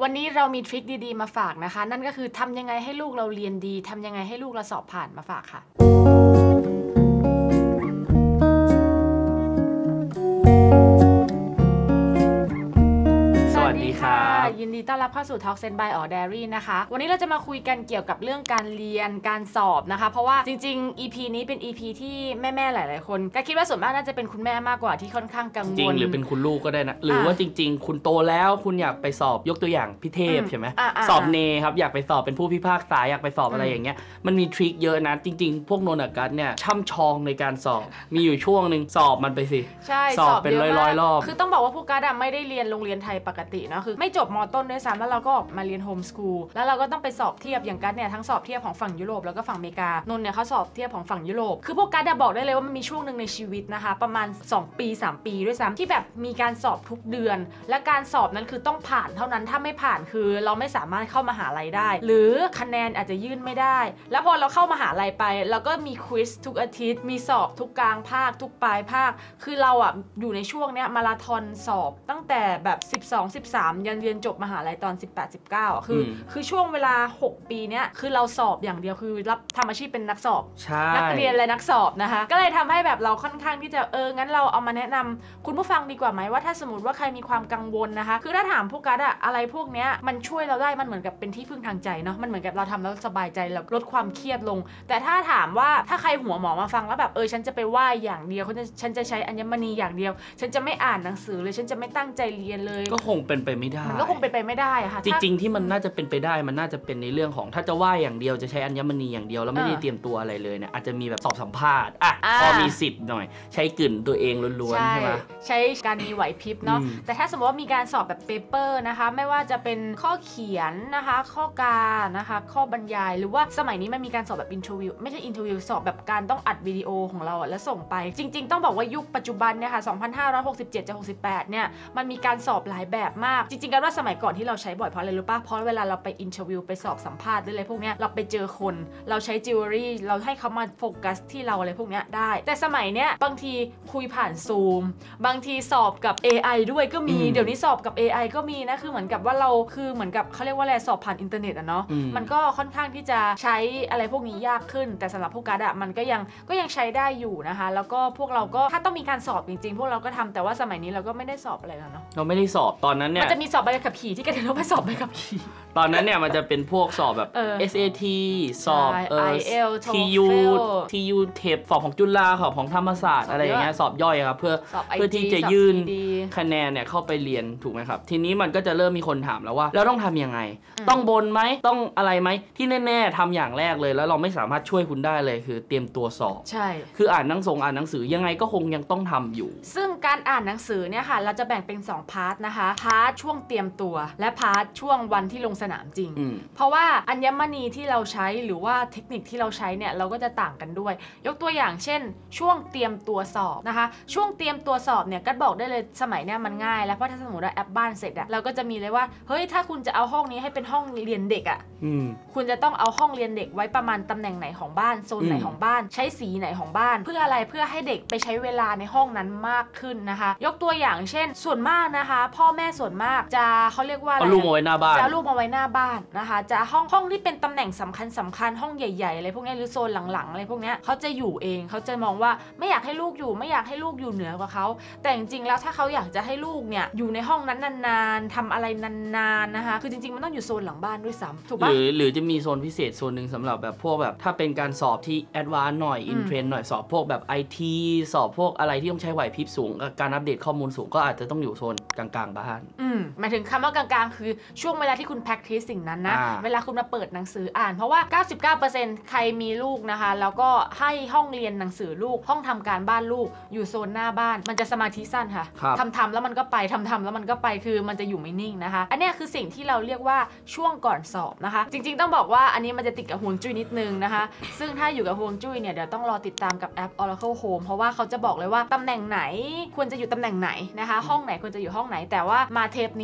วันนี้เรามีทริคดีๆมาฝากนะคะนั่นก็คือทำยังไงให้ลูกเราเรียนดีทำยังไงให้ลูกเราสอบผ่านมาฝากค่ะยินดีต้อนรับเข้าสู่ Talk Sense by or Diary นะคะวันนี้เราจะมาคุยกันเกี่ยวกับเรื่องการเรียนการสอบนะคะเพราะว่าจริงๆ EP นี้เป็น EP ที่แม่ๆหลายๆคนก็คิดว่าส่วนมากน่าจะเป็นคุณแม่มากกว่าที่ค่อนข้างกังวลจริงหรือเป็นคุณลูกก็ได้นะหรือว่าจริงๆคุณโตแล้วคุณอยากไปสอบยกตัวอย่างพิเทพใช่ไหมสอบเนครับอยากไปสอบเป็นผู้พิพากษาอยากไปสอบอะไรอย่างเงี้ยมันมีทริคเยอะนะจริงๆพวกโนนักกัสเนี่ยช่ำชองในการสอบมีอยู่ช่วงหนึ่งสอบมันไปสิใช่สอบเป็นร้อยรอบคือต้องบอกว่าพวกกัสไม่ได้เรียนโรงเรียนไทยปกตินะคือไม่จบม.ต้นด้วยซ้ำแล้วเราก็มาเรียนโฮมสคูลแล้วเราก็ต้องไปสอบเทียบอย่างกัสเนี่ยทั้งสอบเทียบของฝั่งยุโรปแล้วก็ฝั่งอเมริกานนท์เนี่ยเขาสอบเทียบของฝั่งยุโรปคือพวกกัสบอกได้เลยว่ามันมีช่วงหนึ่งในชีวิตนะคะประมาณ2 ปี 3 ปีด้วยซ้ำที่แบบมีการสอบทุกเดือนและการสอบนั้นคือต้องผ่านเท่านั้นถ้าไม่ผ่านคือเราไม่สามารถเข้ามหาลัยได้หรือคะแนนอาจจะยื่นไม่ได้แล้วพอเราเข้ามหาลัยไปเราก็มีควิสทุกอาทิตย์มีสอบทุกกลางภาคทุกปลายภาคคือเราอ่ะอยู่ในช่วงเนี้ยมาราธอนสอบตั้งแต่แบบ12-13ยันเรียนจบมหาลัยตอน18-19คือช่วงเวลา6 ปีเนี้ยคือเราสอบอย่างเดียวคือรับทำอาชีพเป็นนักสอบนักเรียนและนักสอบนะคะก็เลยทำให้แบบเราค่อนข้างที่จะงั้นเราเอามาแนะนำคุณผู้ฟังดีกว่าไหมว่าถ้าสมมติว่าใครมีความกังวลนะคะคือถ้าถามพวกกัสอะอะไรพวกเนี้ยมันช่วยเราได้มันเหมือนกับเป็นที่พึ่งทางใจเนาะมันเหมือนกับเราทำแล้วสบายใจแล้วลดความเครียดลงแต่ถ้าถามว่าถ้าใครหัวหมอมาฟังแล้วแบบฉันจะไปไหว้อย่างเดียวฉันจะใช้อัญมณีอย่างเดียวฉันจะไม่อ่านหนังสือเลยฉันจะไม่ตั้งใจเรียนเลยก็คงเป็นไปไม่ได้มันก็คงเป็นไปไม่ได้ค่ะจริงๆที่มันน่าจะเป็นไปได้มันน่าจะเป็นในเรื่องของถ้าจะไหว้อย่างเดียวจะใช้อัญมณีอย่างเดียวแล้วไม่ได้เตรียมตัวอะไรเลยเนี่ยอาจจะมีแบบสอบสัมภาษณ์พอมีสิทธิ์หน่อยใช้กลิ่นตัวเองล้วนๆใช่ไหมใช้การมีไหวพริบเนาะแต่ถ้าสมมติว่ามีการสอบแบบเปเปอร์นะคะไม่ว่าจะเป็นข้อเขียนนะคะข้อการนะคะข้อบรรยายหรือว่าสมัยนี้มันมีการสอบแบบอินเทอร์วิวไม่ใช่อินเทอร์วิวสอบแบบการต้องอัดวิดีโอของเราแล้วส่งไปจริงๆต้องบอกว่ายุคปัจจุบันเนี่ยค่ะ2567-68เนี่ยมันมีการสอบหลายแบบมากจริงๆกันว่าสมัยก่อนที่เราใช้บ่อยเพราะอะไรรู้ป่ะเพราะเวลาเราไปอินเทอร์วิวไปสอบสัมภาษณ์อะไรพวกเนี้ยเราไปเจอคนเราใช้จิวเวลรี่เราให้เขามาโฟกัสที่เราอะไรพวกเนี้ยได้แต่สมัยเนี้ยบางทีคุยผ่านซูมบางทีสอบกับ AI ด้วยก็มีเดี๋ยวนี้สอบกับ AI ก็มีนะคือเหมือนกับว่าเราคือเหมือนกับเขาเรียกว่าอะไรสอบผ่านอินเทอร์เน็ตอะเนาะมันก็ค่อนข้างที่จะใช้อะไรพวกนี้ยากขึ้นแต่สำหรับพวกกัสอะมันก็ยังใช้ได้อยู่นะคะแล้วก็พวกเราก็ถ้าต้องมีการสอบจริงๆพวกเราก็ทำแต่ว่าสมัยนี้เราก็ไม่ได้สอบอะไรแล้วเนาะเราไม่ได้สอบตอนนั้นเนี่ยมันจะมีสอบใบขับขี่ที่กันเราไปสอบใบขับขี่ตอนนั้นเนี่ยมันจะเป็นพวกสอบแบบ SAT สอบ IELTS TU เทปสอบของจุฬาของธรรมศาสตร์อะไรอย่างเงี้ยสอบย่อยครับเพื่อที่จะยื่นคะแนนเนี่ยเข้าไปเรียนถูกไหมครับทีนี้มันก็จะเริ่มมีคนถามแล้วว่าแล้วต้องทำยังไงต้องบนไหมต้องอะไรไหมที่แน่ๆทำอย่างแรกเลยแล้วเราไม่สามารถช่วยคุณได้เลยคือเตรียมตัวสอบใช่คืออ่านหนังสือยังไงก็คงยังต้องทำอยู่ซึ่งการอ่านหนังสือเนี่ยค่ะเราจะแบ่งเป็น2พาร์ทนะคะพาร์ทช่วงเตรียมตัวและพาร์ทช่วงวันที่ลงสนามจริงเพราะว่าอัญมณีที่เราใช้หรือว่าเทคนิคที่เราใช้เนี่ยเราก็จะต่างกันด้วยยกตัวอย่างเช่นช่วงเตรียมตัวสอบนะคะช่วงเตรียมตัวสอบเนี่ยก็บอกได้เลยสมัยเนี่ยมันง่ายแล้วเพราะถ้าสมมติว่าแอปบ้านเสร็จอะเราก็จะมีเลยว่าเฮ้ยถ้าคุณจะเอาห้องนี้ให้เป็นห้องเรียนเด็กอะคุณจะต้องเอาห้องเรียนเด็กไว้ประมาณตำแหน่งไหนของบ้านโซนไหนของบ้านใช้สีไหนของบ้านเพื่ออะไรเพื่อให้เด็กไปใช้เวลาในห้องนั้นมากขึ้นนะคะยกตัวอย่างเช่นส่วนมากนะคะพ่อแม่ส่วนมากจะเขาเรียกว่าเอาลูกมาไว้หน้าบ้านจะลูกมาไว้หน้าบ้านนะคะจะห้องที่เป็นตำแหน่งสำคัญห้องใหญ่ๆอะไรพวกนี้หรือโซนหลังๆอะไรพวกนี้เขาจะอยู่เองเขาจะมองว่าไม่อยากให้ลูกอยู่ไม่อยากให้ลูกอยู่เหนือกว่าเขาแต่จริงๆแล้วถ้าเขาอยากจะให้ลูกเนี่ยอยู่ในห้องนั้นนานๆทำอะไรนานๆนะคะคือจริงๆมันต้องอยู่โซนหลังบ้านด้วยซ้ำถูกปะหรือจะมีโซนพิเศษโซนหนึ่งสำหรับแบบพวกแบบถ้าเป็นการสอบที่แอดวานซ์หน่อยอินเทรนด์หน่อยสอบพวกแบบ IT สอบพวกอะไรที่ต้องใช้ไหวพริบสูงการอัปเดตข้อมูลสูงก็อาจจะต้องอยู่โซนกลางๆบ้านหมายถึงคำว่ากลางๆคือช่วงเวลาที่คุณ practice สิ่งนั้นนะเวลาคุณมาเปิดหนังสืออ่านเพราะว่า 99% ใครมีลูกนะคะแล้วก็ให้ห้องเรียนหนังสือลูกห้องทำการบ้านลูกอยู่โซนหน้าบ้านมันจะสมาธิสั้นค่ะทำแล้วมันก็ไปทำแล้วมันก็ไปคือมันจะอยู่ไม่นิ่งนะคะอันนี้คือสิ่งที่เราเรียกว่าช่วงก่อนสอบนะคะจริงๆต้องบอกว่าอันนี้มันจะติดกับฮวงจุ้ยนิดนึงนะคะซึ่งถ้าอยู่กับฮวงจุ้ยเนี่ยเดี๋ยวต้องรอติดตามกับแอป Oracle Home เพราะว่าเขาจะบอกเลยว่าตำแหน่งไหนควรจะอยู่ตำแหน่งไหนนะคะห้องไหนควรจะอยู่ห้องไหนแต่ว่ามาเทปนี้นะคะเรา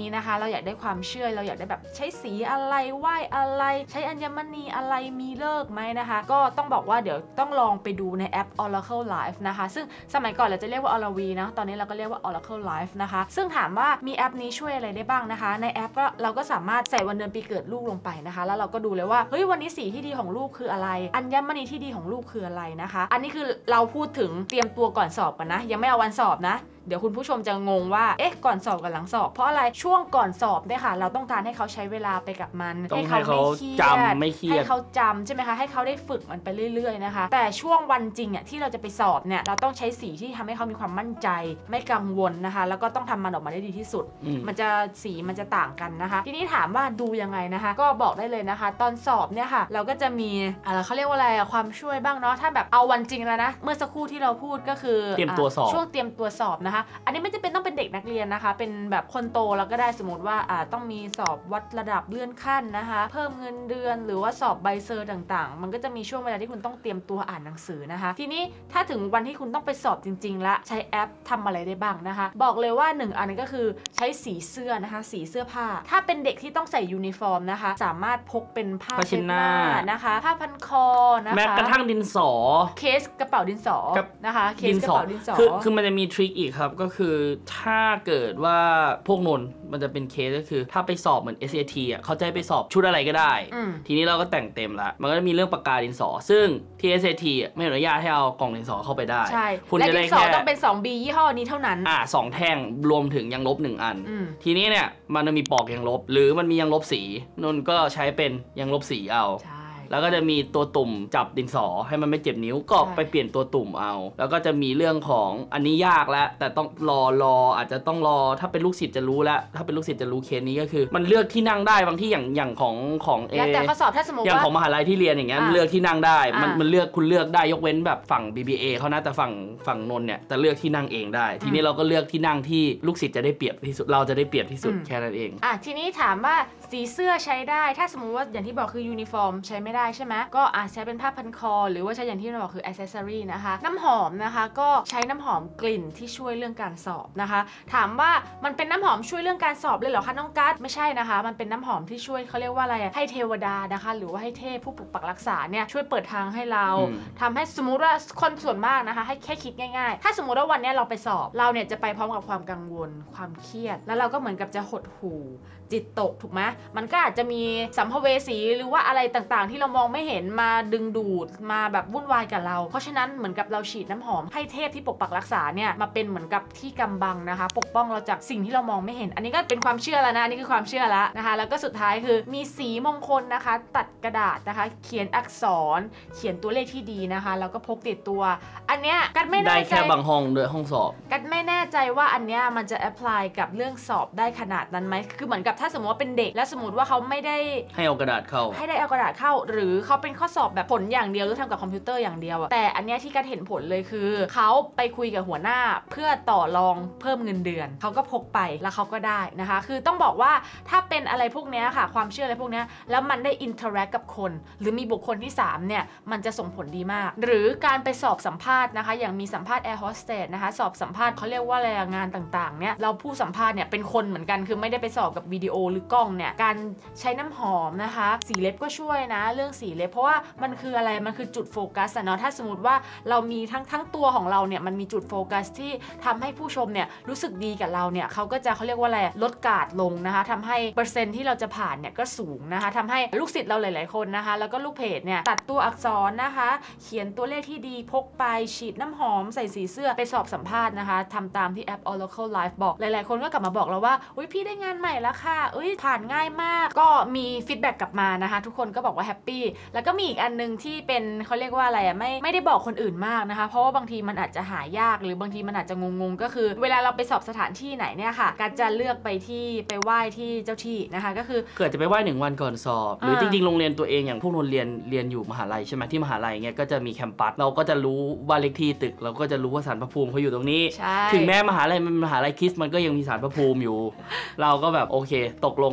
อยากได้ความเชื่อเราอยากได้แบบใช้สีอะไรไหว้อะไรใช้อัญมณีอะไรมีเลิกไหมนะคะก็ต้องบอกว่าเดี๋ยวต้องลองไปดูในแอป Oracle Life นะคะซึ่งสมัยก่อนเราจะเรียกว่า Oracle นะตอนนี้เราก็เรียกว่า Oracle Life นะคะซึ่งถามว่ามีแอปนี้ช่วยอะไรได้บ้างนะคะในแอปก็เราก็สามารถใส่วันเดือนปีเกิดลูกลงไปนะคะแล้วเราก็ดูเลยว่าเฮ้ยวันนี้สีที่ดีของลูกคืออะไรอัญมณีที่ดีของลูกคืออะไรนะคะอันนี้คือเราพูดถึงเตรียมตัวก่อนสอบกันนะยังไม่เอาวันสอบนะเดี๋ยวคุณผู้ชมจะงงว่าเอ๊ะก่อนสอบกับหลังสอบเพราะอะไรช่วงก่อนสอบเนี่ยค่ะเราต้องการให้เขาใช้เวลาไปกับมันให้เขาจำไม่เครียดให้เขาจำใช่ไหมคะให้เขาได้ฝึกมันไปเรื่อยๆนะคะแต่ช่วงวันจริงอ่ะที่เราจะไปสอบเนี่ยเราต้องใช้สีที่ทำให้เขามีความมั่นใจไม่กังวลนะคะแล้วก็ต้องทำมันออกมาได้ดีที่สุดมันจะสีมันจะต่างกันนะคะทีนี้ถามว่าดูยังไงนะคะก็บอกได้เลยนะคะตอนสอบเนี่ยค่ะเราก็จะมีเขาเรียกว่าอะไรความช่วยบ้างเนาะถ้าแบบเอาวันจริงแล้วนะเมื่อสักครู่ที่เราพูดก็คือเตรียมตัวสอบช่วงเตรียมตัวสอบนะคะอันนี้ไม่จำเป็นต้องเป็นเด็กนักเรียนนะคะเป็นแบบคนโตแล้วก็ได้สมมติว่าต้องมีสอบวัดระดับเลื่อนขั้นนะคะเพิ่มเงินเดือนหรือว่าสอบใบเซอร์ต่างๆมันก็จะมีช่วงเวลาที่คุณต้องเตรียมตัวอ่านหนังสือนะคะทีนี้ถ้าถึงวันที่คุณต้องไปสอบจริงๆละใช้แอปทำอะไรได้บ้างนะคะบอกเลยว่า1อันก็คือใช้สีเสื้อนะคะสีเสื้อผ้าถ้าเป็นเด็กที่ต้องใส่ยูนิฟอร์มนะคะสามารถพกเป็นผ้าเช็ดหน้านะคะผ้าพันคอนะคะแม้กระทั่งดินสอเคสกระเป๋าดินสอนะคะเคสกระเป๋าดินสอคือมันจะมีทริคอีกครับก็คือถ้าเกิดว่าพวกนนมันจะเป็นเคสก็คือถ้าไปสอบเหมือน SAT อ่ะเขาจะไปสอบชุดอะไรก็ได้ทีนี้เราก็แต่งเต็มละมันก็จะมีเรื่องปากกาดินสอซึ่งที่ SAT ไม่อนุญาตให้เอากล่องดินสอเข้าไปได้ใช่และดินสอต้องเป็น 2B ยี่ห้อนี้เท่านั้น 2แท่งรวมถึงยางลบ1อันทีนี้เนี่ยมันจะมีปอกยางลบหรือมันมียางลบสีนนก็ใช้เป็นยางลบสีเอาแล้วก็จะมีตัวตุ่มจับดินสอให้มันไม่เจ็บนิ้วก็ไปเปลี่ยนตัวตุ่มเอาแล้วก็จะมีเรื่องของอันนี้ยากแล้วแต่ต้องรออาจจะต้องรอถ้าเป็นลูกศิษย์จะรู้แล้วถ้าเป็นลูกศิษย์จะรู้เคสนี้ก็คือมันเลือกที่นั่งได้บางที่อย่างของแต่ข้อสอบถ้าสมมติว่าอย่างของมหาลัยที่เรียนอย่างเงี้ยเลือกที่นั่งได้มันเลือกคุณเลือกได้ยกเว้นแบบฝั่ง BBA เขานะแต่ฝั่งนนเนี่ยแต่เลือกที่นั่งเองได้ทีนี้เราก็เลือกที่นั่งที่ลูกศิษย์จะได้เปรียบที่สุดเราจะได้เปรียบที่สุดแค่นั้นเองทีนี้ถามว่าสีเสื้อใช้ได้ถ้าสมมุติว่าอย่างที่บอกคือยูนิฟอร์มใช้ไม่ได้ใช่ไหมก็ใช้เป็นผ้าพันคอหรือว่าใช้อย่างที่เราบอกคือ accessory นะคะน้ำหอมนะคะก็ใช้น้ำหอมกลิ่นที่ช่วยเรื่องการสอบนะคะถามว่ามันเป็นน้ำหอมช่วยเรื่องการสอบเลยเหรอคะน้องกัสไม่ใช่นะคะมันเป็นน้ำหอมที่ช่วยเขาเรียกว่าอะไรให้เทวดานะคะหรือว่าให้เทพผู้ปกปักรักษาเนี่ยช่วยเปิดทางให้เราทำให้สมมุติว่าคนส่วนมากนะคะให้แค่คิดง่ายๆถ้าสมมุติว่าวันนี้เราไปสอบเราเนี่ยจะไปพร้อมกับความกังวลความเครียดแล้วเราก็เหมือนกับจะหดหู่จิตตกถูกไหมมันก็อาจจะมีสัมภเวสีหรือว่าอะไรต่างๆที่เรามองไม่เห็นมาดึงดูดมาแบบวุ่นวายกับเราเพราะฉะนั้นเหมือนกับเราฉีดน้ำหอมให้เทพที่ปกปักรักษาเนี่ยมาเป็นเหมือนกับที่กำบังนะคะปกป้องเราจากสิ่งที่เรามองไม่เห็นอันนี้ก็เป็นความเชื่อแล้วนะนี่คือความเชื่อแล้วนะคะแล้วก็สุดท้ายคือมีสีมงคลนะคะตัดกระดาษนะคะเขียนอักษรเขียนตัวเลขที่ดีนะคะแล้วก็พกติดตัวอันเนี้ยกัดไม่แน่ใจได้แค่บางห้องด้วยห้องสอบกัดไม่แน่ใจว่าอันเนี้ยมันจะแอพพลายกับเรื่องสอบได้ขนาดนั้นไหมคือเหมือนกับถ้าสมมติว่าเป็นเด็กแล้วสมมติว่าเขาไม่ได้ให้เอากระดาษเข้าให้ได้เอากระดาษเข้าหรือเขาเป็นข้อสอบแบบผลอย่างเดียวหรือทำกับคอมพิวเตอร์อย่างเดียวแต่อันเนี้ยที่กัดเห็นผลเลยคือเขาไปคุยกับหัวหน้าเพื่อต่อรองเพิ่มเงินเดือนเขาก็พกไปแล้วเขาก็ได้นะคะคือต้องบอกว่าถ้าเป็นอะไรพวกนี้ค่ะความเชื่ออะไรพวกนี้แล้วมันได้อินเทอร์แอคกับคนหรือมีบุคคลที่3เนี่ยมันจะส่งผลดีมากหรือการไปสอบสัมภาษณ์นะคะอย่างมีสัมภาษณ์แอร์โฮสเตสนะคะสอบสัมภาษณ์เขาเรียกว่าอะไรงานต่างๆเนี่ยเราผู้สัมภาษณ์เนี่ยเป็นคนเหมือนกันคือไม่ได้ไปสอบกับวิดีโอหรือกล้องเนี่ยการใช้น้ำหอมนะคะสีเล็บก็ช่วยนะเรื่องสีเล็บเพราะว่ามันคืออะไรมันคือจุดโฟกัสเนาะถ้าสมมติว่าเรามีทั้งตัวของเราเนี่ยมันมีจุดโฟกัสที่ทำให้ผู้ชมเนี่ยรู้สึกดีกับเราเนี่ยเขาก็จะเขาเรียกว่าอะไรลดการ์ดลงนะคะทำให้เปอร์เซ็นต์ที่เราจะผ่านเนี่ยก็สูงนะคะทำให้ลูกศิษย์เราหลายๆคนนะคะแล้วก็ลูกเพจเนี่ยตัดตัวอักษรนะคะเขียนตัวเลขที่ดีพกไปฉีดน้ำหอมใส่สีเสื้อไปสอบสัมภาษณ์นะคะทำตามที่แอป Oracle Life บอกหลายๆคนก็กลับมาบอกเราว่าอุ๊ยพี่ได้งานใหม่แล้วค่ะผ่านง่ายมากก็มีฟีดแบ็กกลับมานะคะทุกคนก็บอกว่าแฮปปี้แล้วก็มีอีกอันนึงที่เป็นเขาเรียกว่าอะไรไม่ได้บอกคนอื่นมากนะคะเพราะว่าบางทีมันอาจจะหายากหรือบางทีมันอาจจะงงๆก็คือเวลาเราไปสอบสถานที่ไหนเนี่ยค่ะการจะเลือกไปไหว้ที่เจ้าที่นะคะก็คือเกิดจะไปไหว้1 วันก่อนสอบหรือจริงๆโรงเรียนตัวเองอย่างพวกนนเรียนอยู่มหาลัยใช่ไหมที่มหาลัยเงี้ยก็จะมีแคมปัสเราก็จะรู้ว่าเลขที่ตึกเราก็จะรู้ว่าศาลพระภูมิเขาอยู่ตรงนี้ถึงแม้มหาลัยมันมหาลัยคริสต์มันก็ยังมีศาลพระภูมิอยู่ เราก็แบบโอเคตกลงใจ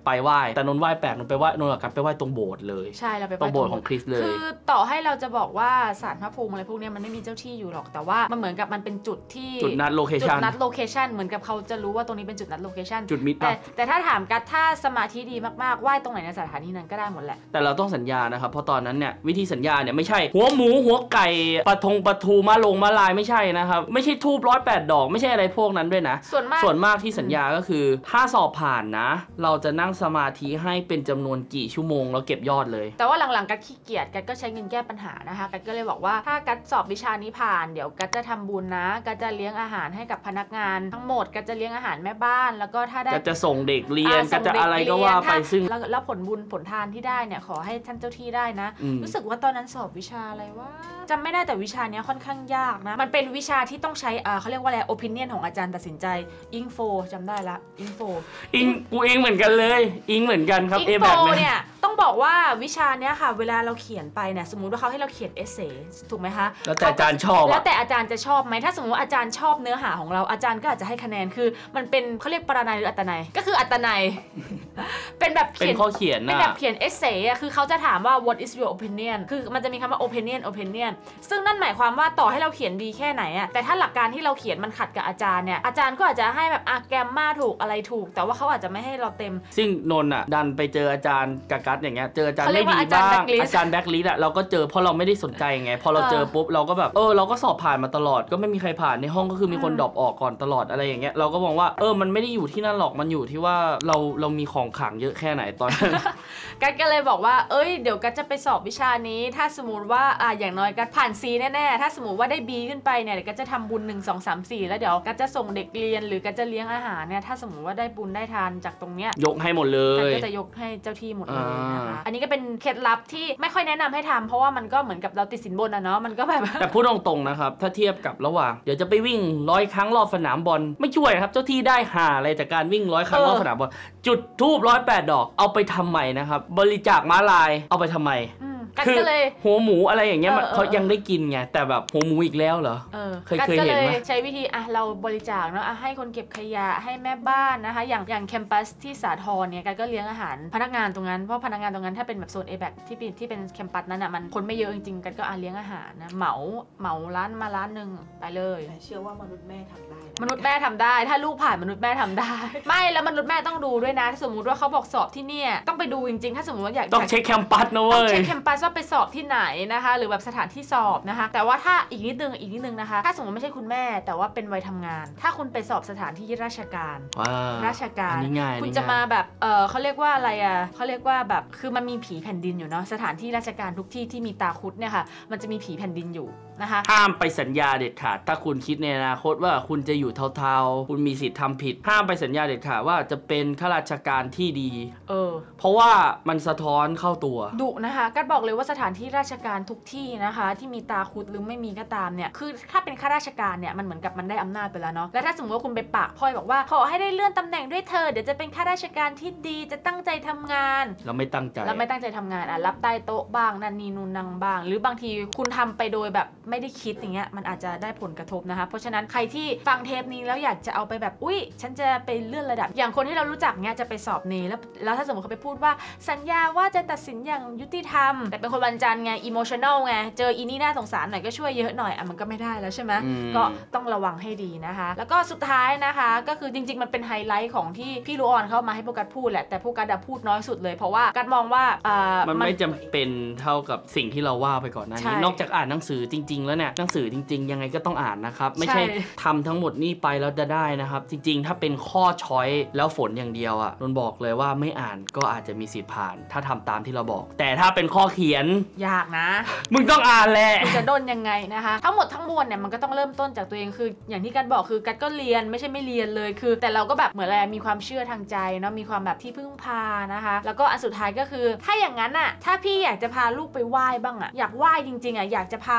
ไปไหว้แต่นนไหว้แปลกนนไปไหว้นนกับกัดไปไหว้ตรงโบสถ์เลยใช่เราไปไหว้ตรงโบสถ์ของคริสเลยคือต่อให้เราจะบอกว่าศาลพระภูมิอะไรพวกนี้มันไม่มีเจ้าที่อยู่หรอกแต่ว่ามันเหมือนกับมันเป็นจุดที่จุดนัดโลเคชั่นเหมือนกับเขาจะรู้ว่าตรงนี้เป็นจุดนัดโลเคชั่นจุดมิดแต่ถ้าถามกัดถ้าสมาธิดีมากๆไหว้ตรงไหนในสถานที่นั้นก็ได้หมดแหละแต่เราต้องสัญญานะครับเพราะตอนนั้นเนี่ยวิธีสัญญาเนี่ยไม่ใช่หัวหมูหัวไก่ปะทูมาลายไม่ใช่นะครับไม่ใช่ทูบ108 ดอกไม่ใช่อะไรพวกนั้นด้วยนะส่วนมากที่สัญญาก็คือถ้าสอบผ่านนะเราจะนั่งสมาธิให้เป็นจำนวนกี่ชั่วโมงแล้วเก็บยอดเลยแต่ว่าหลังๆกัดขี้เกียจกัดก็ใช้เงินแก้ปัญหานะคะกัดก็เลยบอกว่าถ้ากัดสอบวิชานี้ผ่านเดี๋ยวกัดจะทำบุญนะกัดจะเลี้ยงอาหารให้กับพนักงานทั้งหมดกัดจะเลี้ยงอาหารแม่บ้านแล้วก็ถ้าได้กัดจะส่งเด็กเรียนกัดจะอะไรก็ว่าไปซึ่งแล้วผลบุญผลทานที่ได้เนี่ยขอให้ท่านเจ้าที่ได้นะรู้สึกว่าตอนนั้นสอบวิชาอะไรวะจำไม่ได้แต่วิชานี้ค่อนข้างยากนะมันเป็นวิชาที่ต้องใช้เขาเรียกว่าอะไร opinion ของอาจารย์ตัดสินใจอิงโฟจำได้ละอิงโฟกูเองเหมือนกันเลยอิงเหมือนกันครับอิงโฟเนี่ยต้องบอกว่าวิชาเนี้ยค่ะเวลาเราเขียนไปเนี่ยสมมุติว่าเขาให้เราเขียนเอเซ่ถูกไหมคะแล้วแต่อาจารย์ชอบแล้วแต่อาจารย์จะชอบไหมถ้าสมมติว่าอาจารย์ชอบเนื้อหาของเราอาจารย์ก็อาจจะให้คะแนนคือมันเป็นเขาเรียกปรนัยหรืออัตนัยก็คืออัตนัยเป็นแบบเป็นข้อเขียนเป็นแบบเขียนเอเซ่คือเขาจะถามว่า what is your opinion คือมันจะมีคำว่า opinion ซึ่งนั่นหมายความว่าต่อให้เราเขียนดีแค่ไหนอะแต่ถ้าหลักการที่เราเขียนมันขัดกับอาจารย์เนี่ยอาจารย์ก็อาจจะให้แบบแกรมมาถูกอะไรถูกแต่ว่าเขาอาจจะไม่ให้เราเต็มซึ่งนนท์อ่ะดันไปเจออาจารย์กัดอย่างเงี้ยเจออาจารย์ไม่ดีบ้างอาจารย์แบ็คลิสต์อ่ะเราก็เจอเพราะเราไม่ได้สนใจไงพอเราเจอปุ๊บเราก็แบบเราก็สอบผ่านมาตลอดก็ไม่มีใครผ่านในห้องก็คือมีคนดรอปออกก่อนตลอดอะไรอย่างเงี้ยเราก็มองว่ามันไม่ได้อยู่ที่นั่นหรอกมันอยู่ที่ว่าเรามีของขลังเยอะแค่ไหนตอนนั้นกัดก็เลยบอกว่าเดี๋ยวกัดจะไปสอบวิชานี้ถ้าสมมติว่าอย่างน้อยกัดผ่าน C แน่ๆถ้าสมมติว่าได้ B ขึ้นไปเนี่ยเดี๋ยวกัดจะทำบุญ1 2 3 4แล้วเดี๋ยวกัดจะส่งเด็กเรียนหรือกัดจะเลี้ยงอาหารเนี่ยถ้าสมมติว่าได้บุญได้ทานจากตรงเนี้ยยกให้หมดเลยก็จะยกให้เจ้าที่หมดเลยนะคะอันนี้ก็เป็นเคล็ดลับที่ไม่ค่อยแนะนำให้ทำเพราะว่ามันก็เหมือนกับเราติดสินบนเนาะมันก็แบบแต่พูดตรงๆนะครับถ้าเทียบกับระหว่างเดี๋ยวจะไปวิ่ง100 ครั้งรอบสนามบอลไม่ช่วยครับเจ้าที่ได้หาอะไรจากการวิ่ง100 ครั้งรอบสนามบอลจุดธูป108 ดอกเอาไปทำไมนะครับบริจาคม้าลายเอาไปทำไมคือหัวหมูอะไรอย่างเงี้ยเขายังได้กินไงแต่แบบหัวหมูอีกแล้วเหรอเคยเห็นไหมใช้วิธีเราบริจาคเนาะให้คนเก็บขยะให้แม่บ้านนะคะอย่างแคมปัสที่สาทรเนี่ยกันก็เลี้ยงอาหารพนักงานตรงนั้นเพราะพนักงานตรงนั้นถ้าเป็นแบบโซน A-back ที่เป็นแคมปัสนั้นอ่ะมันคนไม่เยอะจริงๆกันก็เลี้ยงอาหารนะเหมาร้านมาร้านนึงไปเลยเชื่อว่ามนุษย์แม่ทำได้มนุษย์แม่ทำได้ถ้าลูกผ่านมนุษย์แม่ทำได้ไม่แล้วมนุษย์แม่ต้องดูด้วยนะถ้าสมมติว่าเขาบอกสอบที่เนี่ยต้องไปดูจริงๆถ้าสมมติว่าอยากต้องเช็คแคมปัสนะเว้ยต้องเช็คแคมปัสว่าไปสอบที่ไหนนะคะหรือแบบสถานที่สอบนะคะแต่ว่าถ้าอีกนิดนึงนะคะถ้าสมมติไม่ใช่คุณแม่แต่ว่าเป็นวัยทำงานถ้าคุณไปสอบสถานที่ราชการคุณจะมาแบบเขาเรียกว่าอะไรเขาเรียกว่าแบบคือมันมีผีแผ่นดินอยู่เนาะสถานที่ราชการทุกที่ที่มีตาคุดเนี่ยค่ะมันจะมีผีแผ่นดินอยู่นะคะห้ามไปสัญญาเด็ดขาดถ้าคุณคิดในอนาคตว่าคุณจะอยู่เทาๆคุณมีสิทธิ์ทำผิดห้ามไปสัญญาเด็ดขาดว่าจะเป็นข้าราชการที่ดีเพราะว่ามันสะท้อนเข้าตัวดุนะคะกัดบอกเลยว่าสถานที่ราชการทุกที่นะคะที่มีตาคุดหรือไม่มีก็ตามเนี่ยคือถ้าเป็นข้าราชการเนี่ยมันเหมือนกับมันได้อำนาจไปแล้วเนาะแล้วถ้าสมมติว่าคุณไปปากพ่อยบอกว่าขอให้ได้เลื่อนตำแหน่งด้วยเธอเดี๋ยวจะเป็นข้าราชการที่ดีจะตั้งใจทำงานเราไม่ตั้งใจทำงานรับใต้โต๊ะบ้างนั่นนี่นู่นนั่งบ้างหรือบางทีคุณทำไปโดยแบบไม่ได้คิดอย่างเงี้ยมันอาจจะได้ผลกระทบนะคะเพราะฉะนั้นใครที่ฟังเทปนี้แล้วอยากจะเอาไปแบบอุ๊ยฉันจะไปเลื่อนระดับอย่างคนที่เรารู้จักเนี้ยจะไปสอบเนแล้วถ้าสมมติเขาไปพูดว่าสัญญาว่าจะตัดสินอย่างยุติธรรมแต่เป็นคนบันจันไงอิโมชันแนลไงเจออีนี่น่าสงสารหน่อยก็ช่วยเยอะหน่อยมันก็ไม่ได้แล้วใช่ไหมก็ต้องระวังให้ดีนะคะแล้วก็สุดท้ายนะคะก็คือจริงๆมันเป็นไฮไลท์ของที่พี่ลูออนเข้ามาให้พวกกัดพูดแหละแต่พวกกัดพูดน้อยสุดเลยเพราะว่ากัดมองว่ามันไม่จำเป็นเท่ากับสิ่งที่เราว่าไปก่อนหน้านี้นอกจากอ่านหนังสือจริงๆแล้วเนี่ยหนังสือจริงๆยังไงก็ต้องอ่านนะครับไม่ใช่ทำทั้งหมดนี่ไปแล้วจะได้นะครับจริงๆถ้าเป็นข้อช้อยแล้วฝนอย่างเดียวอ่ะนนบอกเลยว่าไม่อ่านก็อาจจะมีสิทธิ์ผ่านถ้าทำตามที่เราบอกแต่ถ้าเป็นข้อเขียนยากนะมึงต้องอ่านแหละจะโดนยังไงนะคะทั้งหมดทั้งมวลเนี่ยมันก็ต้องเริ่มต้นจากตัวเองคืออย่างที่กัดบอกคือกัดก็เรียนไม่ใช่ไม่เรียนเลยคือแต่เราก็แบบเหมือนอะไรมีความเชื่อทางใจเนาะมีความแบบที่พึ่งพานะคะแล้วก็อันสุดท้ายก็คือถ้าอย่างนั้นอ่ะถ้าพี่อยากจะพาลูกไปไหว้บ้างอ่ะอยากไหว้จริงๆอ่ะอยากจะพาไปวัด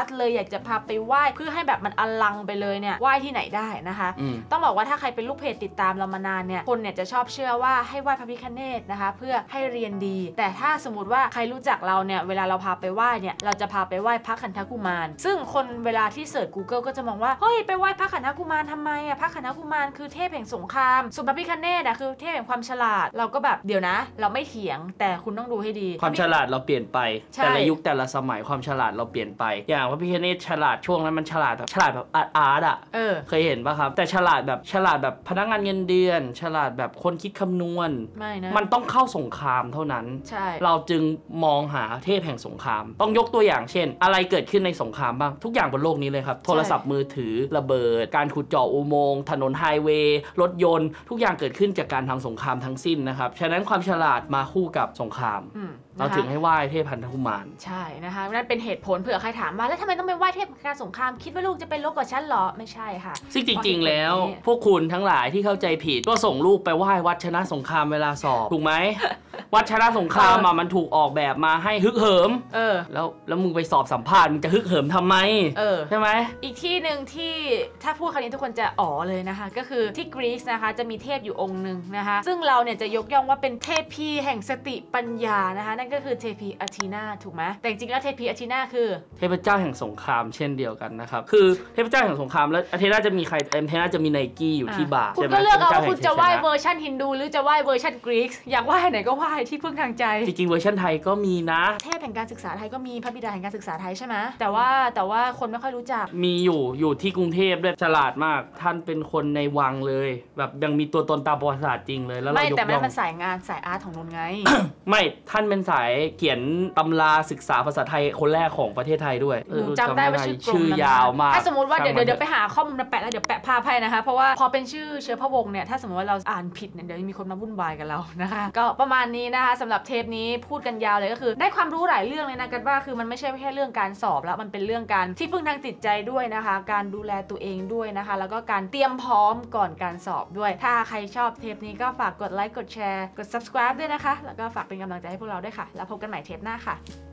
ดเลยอยากจะพาไปไหว้เพื่อให้แบบมันอลังไปเลยเนี่ยไหว้ที่ไหนได้นะคะต้องบอกว่าถ้าใครเป็นลูกเพจติดตามเรามานานเนี่ยคนเนี่ยจะชอบเชื่อว่าให้ไหว้พระพิฆเนศนะคะเพื่อให้เรียนดีแต่ถ้าสมมติว่าใครรู้จักเราเนี่ยเวลาเราพาไปไหว้เนี่ยเราจะพาไปไหว้พระขันธกุมารซึ่งคนเวลาที่เสิร์ช Google ก็จะมองว่าเฮ้ยไปไหว้พระขันธกุมารทำไมอะพระขันธกุมารคือเทพแห่งสงครามส่วนพระพิฆเนศอะคือเทพแห่งความฉลาดเราก็แบบเดี๋ยวนะเราไม่เถียงแต่คุณต้องดูให้ดีความฉลาดเราเปลี่ยนไปแต่ละยุคแต่ละสมัยความฉลาดเราเปลี่ยนไปอย่างพระพิฆเนศฉลาดช่วงนั้นมันฉลาดแบบอาร์ตอะเคยเห็นป่ะครับแต่ฉลาดแบบพนักงานเงินเดือนฉลาดแบบคนคิดคำนวณไม่นะมันต้องเข้าสงครามเท่านั้นเราจึงมองหาเทพแห่งสงครามต้องยกตัวอย่างเช่นอะไรเกิดขึ้นในสงครามบ้างทุกอย่างบนโลกนี้เลยครับโทรศัพท์มือถือระเบิดการขุดเจาะอุโมงค์ถนนไฮเวย์รถยนต์ทุกอย่างเกิดขึ้นจากการทำสงครามทั้งสิ้นนะครับฉะนั้นความฉลาดมาคู่กับสงครามเราถึงให้ไหว้เทพขันธกุมารใช่นะคะนั่นเป็นเหตุผลเผื่อใครถามมาแล้วทำไมต้องไปไหว้เทพการสงครามคิดว่าลูกจะเป็นลบกับฉันหรอไม่ใช่ค่ะซึ่งจริงๆแล้วพวกคุณทั้งหลายที่เข้าใจผิดก็ส่งลูกไปไหว้วัดชนะสงครามเวลาสอบถูกไหมวัดชนะสงครามมันถูกออกแบบมาให้ฮึกเหิมแล้วมึงไปสอบสัมภาษณ์มึงจะฮึกเหิมทำไมใช่ไหมอีกที่หนึ่งที่ถ้าพูดคำนี้ทุกคนจะอ๋อเลยนะคะก็คือที่กรีซนะคะจะมีเทพอยู่องค์หนึ่งนะคะซึ่งเราเนี่ยจะยกย่องว่าเป็นเทพีแห่งสติปัญญานะคะนั่นก็คือเทพีอาทีนาถูกไหมแต่จริงๆแล้วเทพีอาทีนาคือเทพเจ้าแห่งสงครามเช่นเดียวกันนะครับคือเทพเจ้าแห่งสงครามแล้วอาเทนาจะมีใครอาเทนาจะมีไนกี้อยู่ที่บ่าคุณก็เลือกเอาว่าคุณจะไหว้เวอร์ชันฮินดูหรือจะไหว้เวอร์ชันกรีซอยากไหว้ไหนก็ไหว้ที่พึ่งทางใจจริงๆเวอร์ชันไทยก็มีนะเทพแห่งการศึกษาไทยก็มีพระบิดาแห่งการศึกษาไทยใช่ไหมแต่ว่าคนไม่ค่อยรู้จักมีอยู่ที่กรุงเทพด้วยฉลาดมากท่านเป็นคนในวังเลยแบบยังมีตัวตนตามประวัติศาสตร์จริงเลยแล้วเรายกย่องไม่แต่มันสายงานสายอาร์ตของนนไงไม่ท่านเป็นสายเขียนตำราศึกษาภาษาไทยคนแรกของประเทศไทยด้วยจำได้ว่าชื่อยาวมากถ้าสมมติว่าเดี๋ยวไปหาข้อมูลมาแปะแล้วเดี๋ยวแปะภาพให้นะคะเพราะว่าพอเป็นชื่อเชื้อพระวงศ์เนี่ยถ้าสมมติว่าเราอ่านผิดเนี่ยเดี๋ยวมีคนมาวุ่นวายกับเรานะคะก็ประมาณนี้นะคะสำหรับเทปนี้พูดกันยาวเลยก็คือได้ความรู้หลายเรื่องเลยนะกันว่าคือมันไม่ใช่แค่เรื่องการสอบแล้วมันเป็นเรื่องการที่พึ่งทางจิตใจด้วยนะคะการดูแลตัวเองด้วยนะคะแล้วก็การเตรียมพร้อมก่อนการสอบด้วยถ้าใครชอบเทปนี้ก็ฝากกดไลค์กดแชร์กด subscribe ด้วยนะคะแล้วก็ฝากเป็นกำลังใจให้พวกเราด้วยค่ะแล้วพบกันใหม่เทปหน้าค่ะ